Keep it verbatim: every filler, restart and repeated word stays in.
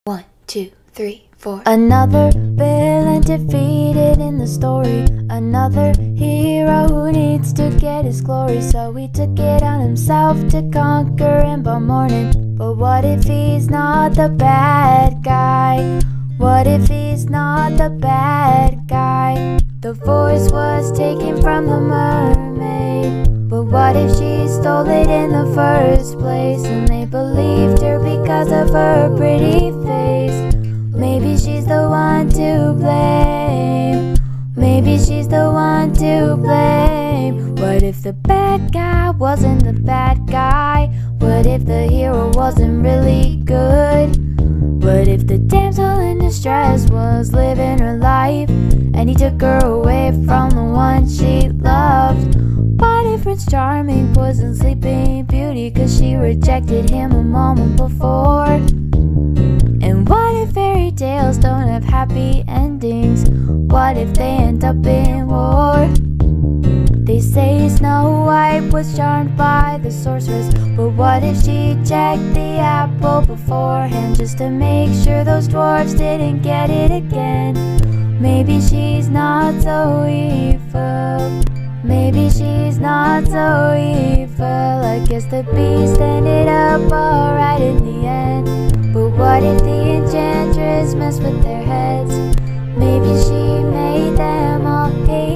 One, two, three, four. Another villain defeated in the story. Another hero who needs to get his glory. So he took it on himself to conquer him by morning. But what if he's not the bad guy? What if he's not the bad guy? The voice was taken from the mermaid. But what if she stole it in the first place? And they believed her because of her pretty face. Maybe she's the one to blame. Maybe she's the one to blame. What if the bad guy wasn't the bad guy? What if the hero wasn't really good? What if the damsel in distress was living her life and he took her away from the one she loved? What if Prince Charming poisoned Sleeping Beauty cause she rejected him a moment before? And what if fairy tales don't have happy endings? What if they end up in war? They say Snow White was charmed by the sorceress, but what if she checked the apple beforehand just to make sure those dwarves didn't get it again? Maybe she's not so evil. Maybe she's not so evil. I guess the beast ended up alright in the end. But what if the enchantress messed with their heads? Maybe she made them all hate